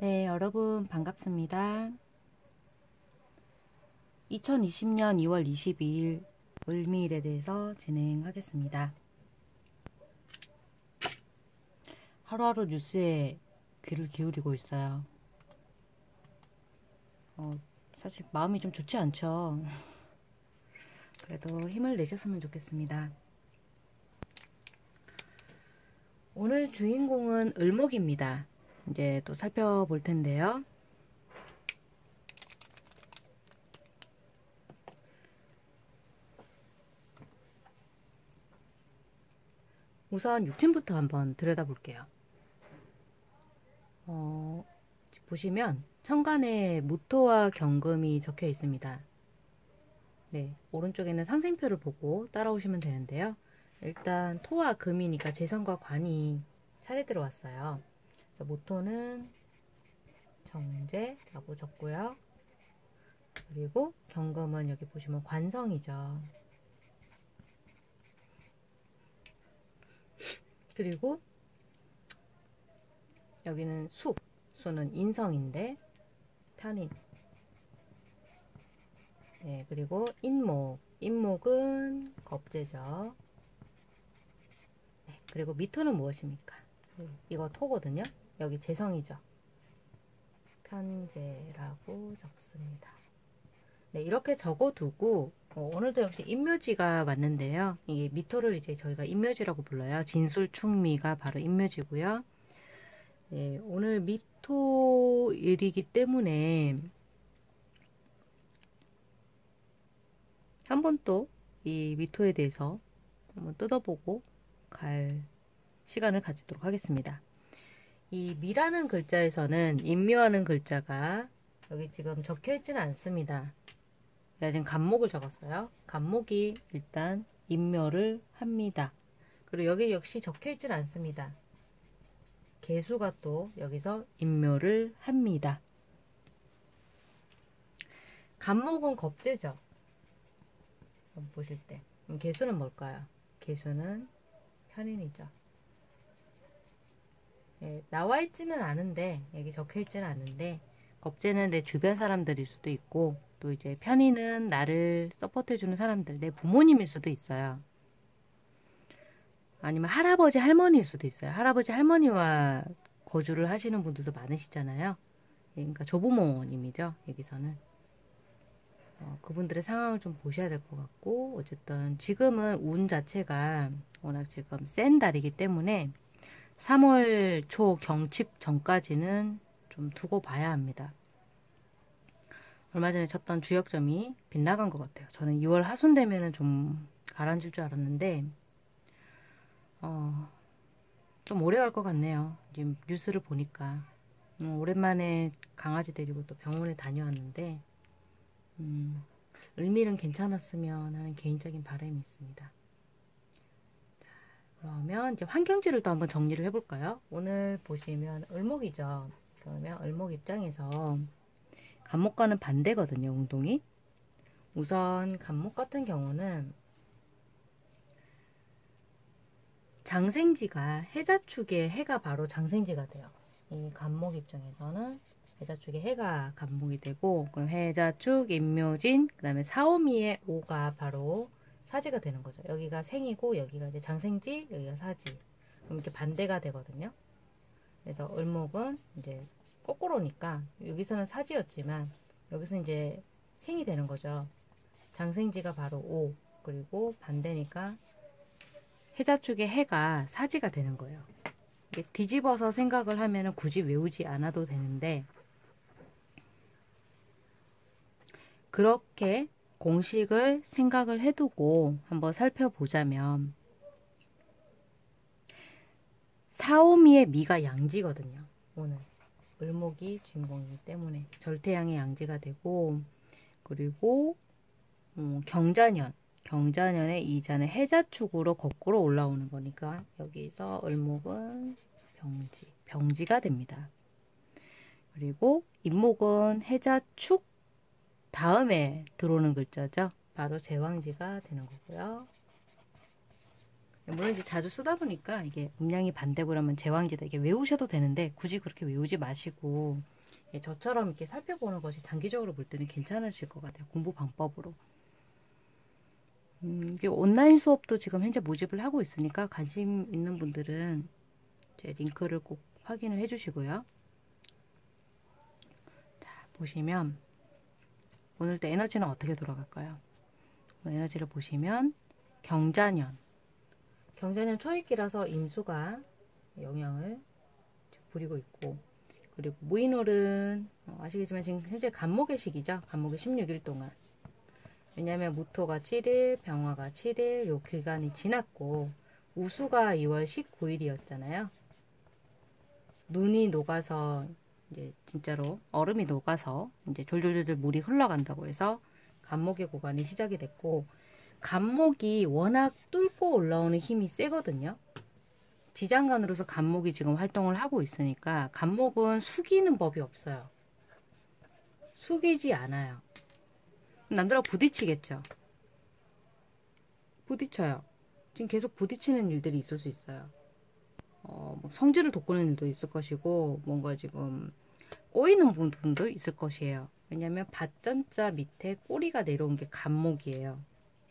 네, 여러분 반갑습니다. 2020년 2월 22일 을미일에 대해서 진행하겠습니다. 하루하루 뉴스에 귀를 기울이고 있어요. 사실 마음이 좀 좋지 않죠. 그래도 힘을 내셨으면 좋겠습니다. 오늘 주인공은 을목입니다. 이제 또 살펴볼 텐데요. 우선 육신부터 한번 들여다볼게요. 보시면 천간에 무토와 경금이 적혀 있습니다. 네, 오른쪽에는 상생표를 보고 따라오시면 되는데요. 일단 토와 금이니까 재성과 관이 차례대로 왔어요. 그래서 무토는 정제라고 적고요. 그리고 경금은 여기 보시면 관성이죠. 그리고 여기는 수는 인성인데 편인. 네, 그리고 인목은 겁재죠. 네, 그리고 미토는 무엇입니까? 이거 토거든요. 여기 재성이죠. 편재라고 적습니다. 네, 이렇게 적어두고 오늘도 역시 인묘지가 왔는데요. 이게 미토를 이제 저희가 인묘지라고 불러요. 진술충미가 바로 인묘지고요. 네, 오늘 미토일이기 때문에 한번 또 이 미토에 대해서 한번 뜯어보고 갈 시간을 가지도록 하겠습니다. 이 미라는 글자에서는 인묘하는 글자가 여기 지금 적혀 있지는 않습니다. 제가 지금 간목을 적었어요. 간목이 일단 인묘를 합니다. 그리고 여기 역시 적혀 있지는 않습니다. 개수가 또 여기서 인묘를 합니다. 간목은 겁재죠. 보실 때. 그럼 개수는 뭘까요? 개수는 편인이죠. 예, 나와 있지는 않은데, 여기 적혀 있지는 않은데, 겁재는 내 주변 사람들일 수도 있고, 또 이제 편인은 나를 서포트해주는 사람들, 내 부모님일 수도 있어요. 아니면 할아버지, 할머니일 수도 있어요. 할아버지, 할머니와 거주를 하시는 분들도 많으시잖아요. 그러니까 조부모님이죠, 여기서는. 그분들의 상황을 좀 보셔야 될 것 같고, 어쨌든 지금은 운 자체가 워낙 지금 센 달이기 때문에 3월 초 경칩 전까지는 좀 두고 봐야 합니다. 얼마 전에 쳤던 주역점이 빗나간 것 같아요. 저는 2월 하순 되면은 좀 가라앉을 줄 알았는데, 좀 오래 갈 것 같네요. 지금 뉴스를 보니까. 오랜만에 강아지 데리고 또 병원에 다녀왔는데, 을밀은 괜찮았으면 하는 개인적인 바람이 있습니다. 자, 그러면 이제 환경지를 또 한번 정리를 해볼까요? 오늘 보시면 을목이죠. 그러면 을목 입장에서 간목과는 반대거든요, 운동이. 우선 간목 같은 경우는 장생지가 해자축에 해가 바로 장생지가 돼요. 이 간목 입장에서는 해자축에 해가 간목이 되고, 그럼 해자축, 임묘진, 그 다음에 사오미의 오가 바로 사지가 되는 거죠. 여기가 생이고 여기가 이제 장생지, 여기가 사지. 그럼 이렇게 반대가 되거든요. 그래서 을목은 이제 거꾸로니까 여기서는 사지였지만 여기서 이제 생이 되는 거죠. 장생지가 바로 오, 그리고 반대니까 해자축의 해가 사지가 되는 거예요. 이게 뒤집어서 생각을 하면 굳이 외우지 않아도 되는데, 그렇게 공식을 생각을 해두고 한번 살펴보자면, 사오미의 미가 양지거든요. 오늘 을목이 주인공이기 때문에 절태양의 양지가 되고, 그리고 경자년의 이자는 해자축으로 거꾸로 올라오는 거니까 여기서 을목은 병지가 됩니다. 그리고 임목은 해자축 다음에 들어오는 글자죠. 바로 제왕지가 되는 거고요. 물론 이제 자주 쓰다 보니까 이게 음량이 반대고 그러면 제왕지다 이게 외우셔도 되는데 굳이 그렇게 외우지 마시고 저처럼 이렇게 살펴보는 것이 장기적으로 볼 때는 괜찮으실 것 같아요. 공부 방법으로. 이게 온라인 수업도 지금 현재 모집을 하고 있으니까 관심 있는 분들은 제 링크를 꼭 확인을 해 주시고요. 자, 보시면 오늘 때 에너지는 어떻게 돌아갈까요? 오늘 에너지를 보시면 경자년 초입기라서 임수가 영향을 부리고 있고, 그리고 무인홀은 아시겠지만 지금 현재 간목의 시기죠. 간목의 16일 동안. 왜냐하면 무토가 7일, 병화가 7일 요 기간이 지났고 우수가 2월 19일이었잖아요. 눈이 녹아서 이제 진짜로 얼음이 녹아서 이제 졸졸졸 물이 흘러간다고 해서 간목의 구간이 시작이 됐고, 간목이 워낙 뚫고 올라오는 힘이 세거든요. 지장간으로서 간목이 지금 활동을 하고 있으니까 간목은 숙이는 법이 없어요. 숙이지 않아요. 남들하고 부딪히겠죠. 부딪혀요. 지금 계속 부딪히는 일들이 있을 수 있어요. 뭐 성질을 돋구는 일도 있을 것이고 뭔가 지금 꼬이는 부분도 있을 것이에요. 왜냐하면 밭전자 밑에 꼬리가 내려온 게 간목이에요.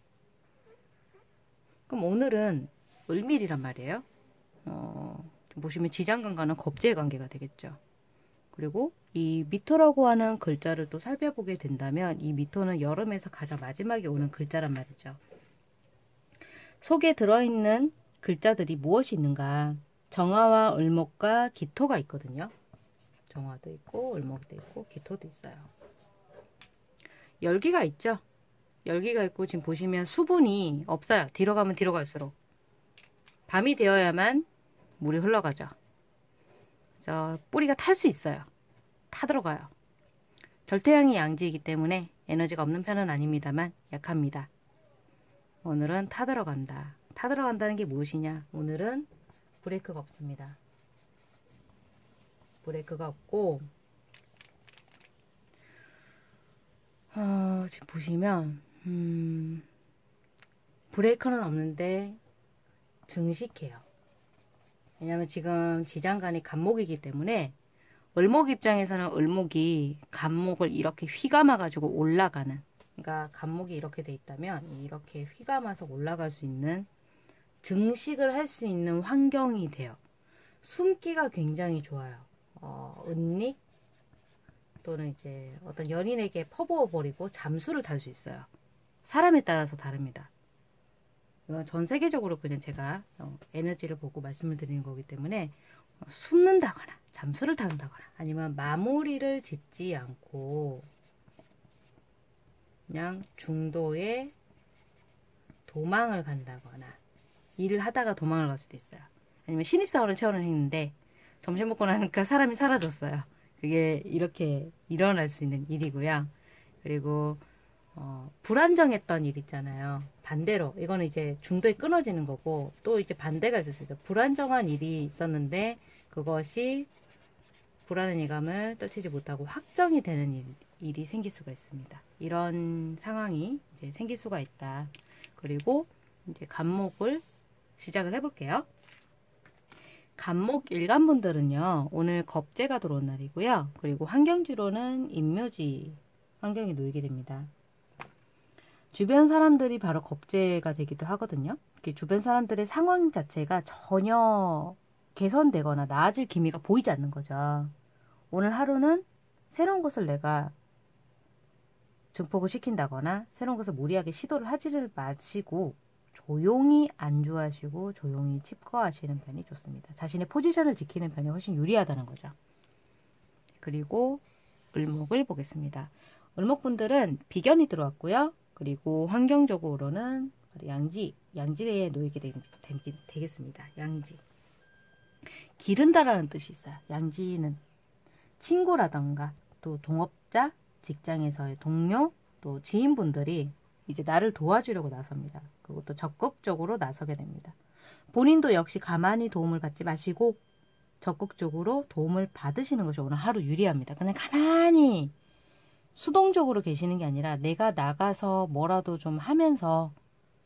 그럼 오늘은 을밀이란 말이에요. 보시면 지장간과는 겁재의 관계가 되겠죠. 그리고 이 미토라고 하는 글자를 또 살펴보게 된다면 이 미토는 여름에서 가장 마지막에 오는 글자란 말이죠. 속에 들어있는 글자들이 무엇이 있는가? 정화와 을목과 기토가 있거든요. 정화도 있고 을목도 있고 기토도 있어요. 열기가 있죠. 열기가 있고 지금 보시면 수분이 없어요. 뒤로 가면 뒤로 갈수록. 밤이 되어야만 물이 흘러가죠. 그래서 뿌리가 탈 수 있어요. 타들어가요. 절대양이 양지이기 때문에 에너지가 없는 편은 아닙니다만 약합니다. 오늘은 타들어간다. 타들어간다는 게 무엇이냐? 오늘은 브레이크가 없습니다. 브레이크가 없고 지금 보시면 브레이크는 없는데 증식해요. 왜냐하면 지금 지장간이 간목이기 때문에 을목 입장에서는 을목이 간목을 이렇게 휘감아 가지고 올라가는, 그러니까 간목이 이렇게 돼 있다면 이렇게 휘감아서 올라갈 수 있는 증식을 할 수 있는 환경이 돼요. 숨기가 굉장히 좋아요. 은닉 또는 이제 어떤 연인에게 퍼부어 버리고 잠수를 탈 수 있어요. 사람에 따라서 다릅니다. 이건 전 세계적으로 그냥 제가 에너지를 보고 말씀을 드리는 거기 때문에 숨는다거나 잠수를 탄다거나 아니면 마무리를 짓지 않고 그냥 중도에 도망을 간다거나 일을 하다가 도망을 갈 수도 있어요. 아니면 신입사원을 채용을 했는데 점심 먹고 나니까 사람이 사라졌어요. 그게 이렇게 일어날 수 있는 일이고요. 그리고 불안정했던 일 있잖아요. 반대로 이거는 이제 중도에 끊어지는 거고, 또 이제 반대가 있을 수 있어요. 불안정한 일이 있었는데 그것이 불안한 예감을 떨치지 못하고 확정이 되는 일이 생길 수가 있습니다. 이런 상황이 이제 생길 수가 있다. 그리고 이제 간목을 시작을 해볼게요. 간목 일간분들은요, 오늘 겁재가 들어온 날이고요. 그리고 환경지로는 임묘지 환경에 놓이게 됩니다. 주변 사람들이 바로 겁재가 되기도 하거든요. 주변 사람들의 상황 자체가 전혀 개선되거나 나아질 기미가 보이지 않는 거죠. 오늘 하루는 새로운 것을 내가 증폭을 시킨다거나 새로운 것을 무리하게 시도를 하지를 마시고 조용히 안주하시고 조용히 칩거하시는 편이 좋습니다. 자신의 포지션을 지키는 편이 훨씬 유리하다는 거죠. 그리고 을목을 보겠습니다. 을목분들은 비견이 들어왔고요. 그리고 환경적으로는 양지에 놓이게 되겠습니다. 양지. 기른다라는 뜻이 있어요. 양지는 친구라던가 또 동업자, 직장에서의 동료, 또 지인분들이 이제 나를 도와주려고 나섭니다. 그것도 적극적으로 나서게 됩니다. 본인도 역시 가만히 도움을 받지 마시고 적극적으로 도움을 받으시는 것이 오늘 하루 유리합니다. 그냥 가만히 수동적으로 계시는 게 아니라 내가 나가서 뭐라도 좀 하면서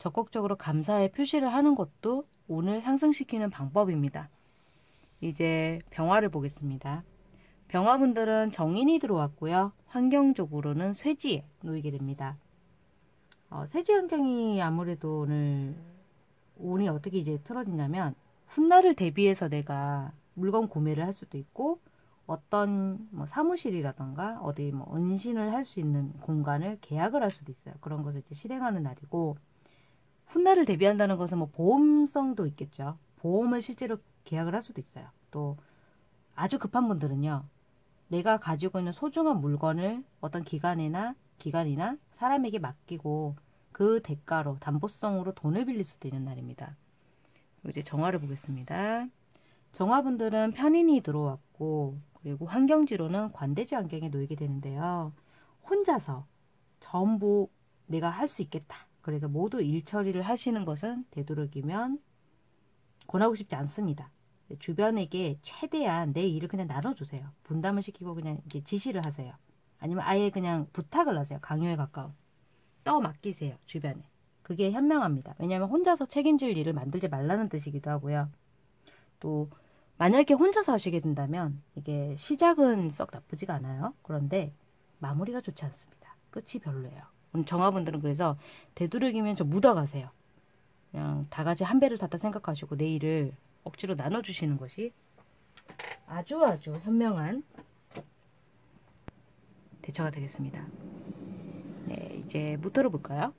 적극적으로 감사의 표시를 하는 것도 운을 상승시키는 방법입니다. 이제 병화를 보겠습니다. 병화분들은 정인이 들어왔고요. 환경적으로는 쇠지에 놓이게 됩니다. 쇠지 환경이 아무래도 오늘 운이 어떻게 이제 틀어지냐면 훗날을 대비해서 내가 물건 구매를 할 수도 있고 어떤 뭐 사무실이라던가 어디 뭐 은신을 할 수 있는 공간을 계약을 할 수도 있어요. 그런 것을 이제 실행하는 날이고 훗날을 대비한다는 것은 뭐 보험성도 있겠죠. 보험을 실제로 계약을 할 수도 있어요. 또 아주 급한 분들은요. 내가 가지고 있는 소중한 물건을 어떤 기관이나 사람에게 맡기고 그 대가로 담보성으로 돈을 빌릴 수도 있는 날입니다. 이제 정화를 보겠습니다. 정화분들은 편인이 들어왔고 그리고 환경지로는 관대지 환경에 놓이게 되는데요. 혼자서 전부 내가 할 수 있겠다. 그래서 모두 일 처리를 하시는 것은 되도록이면 권하고 싶지 않습니다. 주변에게 최대한 내 일을 그냥 나눠주세요. 분담을 시키고 그냥 이렇게 지시를 하세요. 아니면 아예 그냥 부탁을 하세요. 강요에 가까운. 맡기세요. 주변에. 그게 현명합니다. 왜냐하면 혼자서 책임질 일을 만들지 말라는 뜻이기도 하고요. 또 만약에 혼자서 하시게 된다면 이게 시작은 썩 나쁘지가 않아요. 그런데 마무리가 좋지 않습니다. 끝이 별로예요. 정화분들은 그래서 되도록이면 좀 묻어가세요. 그냥 다 같이 한 배를 탔다 생각하시고 내 일을 억지로 나눠주시는 것이 아주 현명한 대처가 되겠습니다. 네, 이제 무토를 볼까요?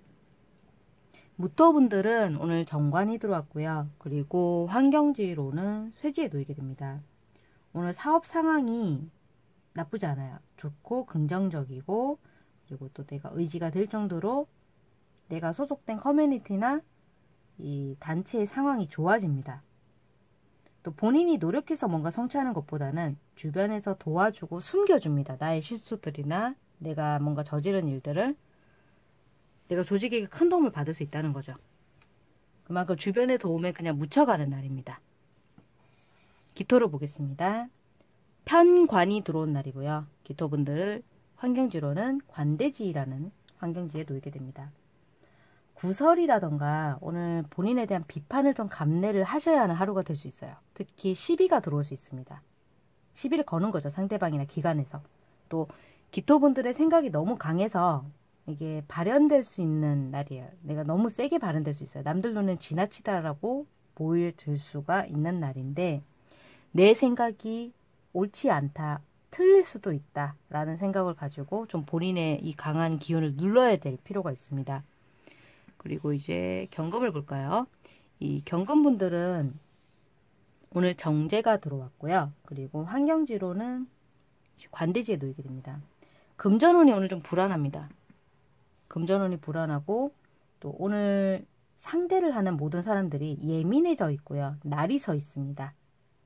무토분들은 오늘 정관이 들어왔고요. 그리고 환경지로는 쇠지에 놓이게 됩니다. 오늘 사업 상황이 나쁘지 않아요. 좋고 긍정적이고 그리고 또 내가 의지가 될 정도로 내가 소속된 커뮤니티나 이 단체의 상황이 좋아집니다. 또 본인이 노력해서 뭔가 성취하는 것보다는 주변에서 도와주고 숨겨줍니다. 나의 실수들이나 내가 뭔가 저지른 일들을 내가 조직에게 큰 도움을 받을 수 있다는 거죠. 그만큼 주변의 도움에 그냥 묻혀가는 날입니다. 기토를 보겠습니다. 편관이 들어온 날이고요. 기토분들 환경지로는 관대지라는 환경지에 놓이게 됩니다. 구설이라던가 오늘 본인에 대한 비판을 좀 감내를 하셔야 하는 하루가 될 수 있어요. 특히 시비가 들어올 수 있습니다. 시비를 거는 거죠. 상대방이나 기관에서. 또 기토분들의 생각이 너무 강해서 이게 발현될 수 있는 날이에요. 내가 너무 세게 발현될 수 있어요. 남들 눈엔 지나치다라고 보여질 수가 있는 날인데 내 생각이 옳지 않다, 틀릴 수도 있다 라는 생각을 가지고 좀 본인의 이 강한 기운을 눌러야 될 필요가 있습니다. 그리고 이제 경금을 볼까요? 이 경금분들은 오늘 정제가 들어왔고요. 그리고 환경지로는 관대지에 놓이게 됩니다. 금전운이 오늘 좀 불안합니다. 금전운이 불안하고 또 오늘 상대를 하는 모든 사람들이 예민해져 있고요. 날이 서 있습니다.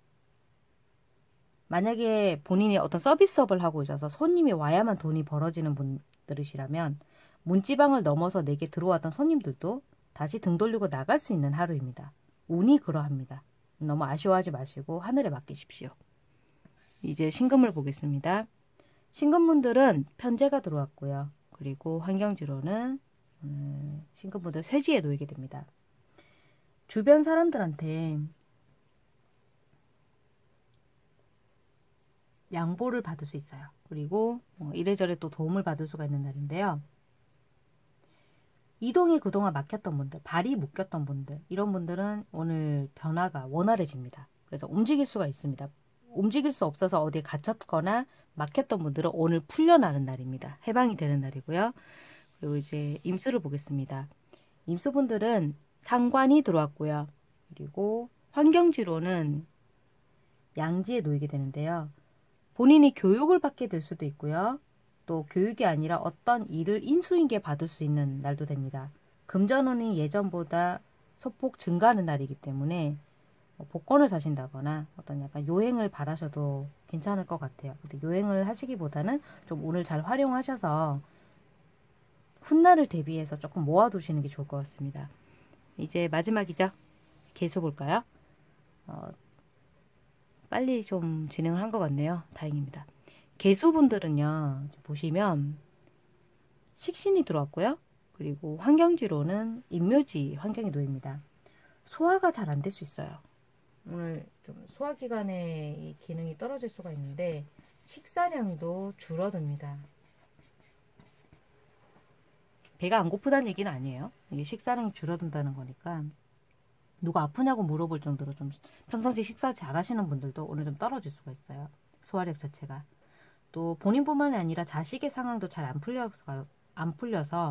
만약에 본인이 어떤 서비스업을 하고 있어서 손님이 와야만 돈이 벌어지는 분들이시라면 문지방을 넘어서 내게 들어왔던 손님들도 다시 등 돌리고 나갈 수 있는 하루입니다. 운이 그러합니다. 너무 아쉬워하지 마시고 하늘에 맡기십시오. 이제 신금을 보겠습니다. 신금분들은 편제가 들어왔고요. 그리고 환경지로는 신금분들 쇠지에 놓이게 됩니다. 주변 사람들한테 양보를 받을 수 있어요. 그리고 이래저래 또 도움을 받을 수가 있는 날인데요. 이동이 그동안 막혔던 분들, 발이 묶였던 분들, 이런 분들은 오늘 변화가 원활해집니다. 그래서 움직일 수가 있습니다. 움직일 수 없어서 어디에 갇혔거나 막혔던 분들은 오늘 풀려나는 날입니다. 해방이 되는 날이고요. 그리고 이제 임수를 보겠습니다. 임수분들은 상관이 들어왔고요. 그리고 환경지로는 양지에 놓이게 되는데요. 본인이 교육을 받게 될 수도 있고요. 또 교육이 아니라 어떤 일을 인수인계 받을 수 있는 날도 됩니다. 금전운이 예전보다 소폭 증가하는 날이기 때문에 복권을 사신다거나 어떤 약간 요행을 바라셔도 괜찮을 것 같아요. 근데 요행을 하시기보다는 좀 오늘 잘 활용하셔서 훗날을 대비해서 조금 모아두시는 게 좋을 것 같습니다. 이제 마지막이죠. 개수 볼까요? 빨리 좀 진행을 한 것 같네요. 다행입니다. 개수분들은요. 보시면 식신이 들어왔고요. 그리고 환경지로는 임묘지 환경에 놓입니다. 소화가 잘 안 될 수 있어요. 오늘 좀 소화기관의 이 기능이 떨어질 수가 있는데 식사량도 줄어듭니다. 배가 안 고프다는 얘기는 아니에요. 이게 식사량이 줄어든다는 거니까 누가 아프냐고 물어볼 정도로 좀 평상시 식사 잘 하시는 분들도 오늘 좀 떨어질 수가 있어요. 소화력 자체가. 또 본인뿐만이 아니라 자식의 상황도 잘 안 풀려서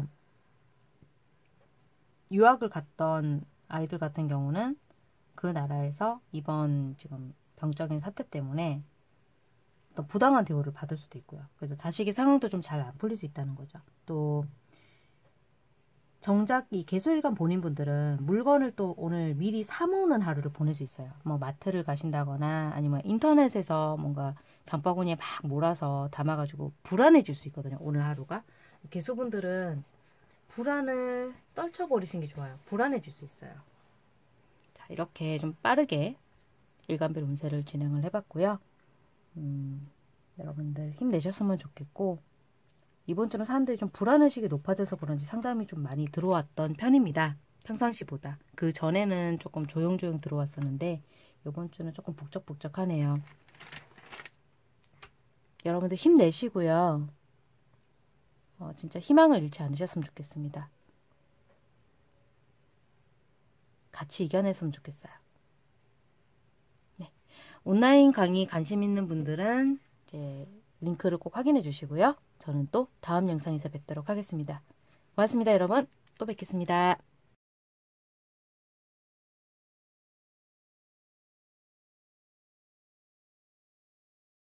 유학을 갔던 아이들 같은 경우는 그 나라에서 이번 지금 병적인 사태 때문에 또 부당한 대우를 받을 수도 있고요. 그래서 자식의 상황도 좀 잘 안 풀릴 수 있다는 거죠. 또 정작 이 개수일간 본인분들은 물건을 또 오늘 미리 사모으는 하루를 보낼 수 있어요. 뭐 마트를 가신다거나 아니면 인터넷에서 뭔가 장바구니에 막 몰아서 담아가지고 불안해질 수 있거든요. 오늘 하루가. 개수분들은 불안을 떨쳐버리시는 게 좋아요. 불안해질 수 있어요. 자, 이렇게 좀 빠르게 일간별 운세를 진행을 해봤고요. 여러분들 힘내셨으면 좋겠고 이번 주는 사람들이 좀 불안의식이 높아져서 그런지 상담이 좀 많이 들어왔던 편입니다. 평상시보다. 그 전에는 조금 조용조용 들어왔었는데 이번 주는 조금 북적북적하네요. 여러분들 힘내시고요. 진짜 희망을 잃지 않으셨으면 좋겠습니다. 같이 이겨냈으면 좋겠어요. 네. 온라인 강의 관심 있는 분들은 이제 링크를 꼭 확인해 주시고요. 저는 또 다음 영상에서 뵙도록 하겠습니다. 고맙습니다, 여러분. 또 뵙겠습니다.